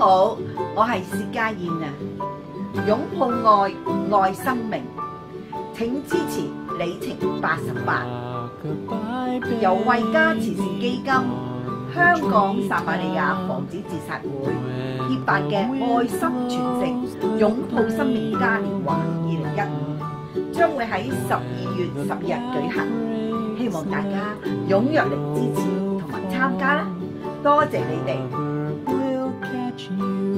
好，我係薛家燕啊！擁抱愛，愛生命，請支持里程88，由惠家慈善基金、香港撒瑪利亞防止自殺會協辦嘅愛心傳承擁抱生命嘉年華2015，將會喺12月10日舉行，希望大家踴躍嚟支持同埋參加啦！多謝你哋。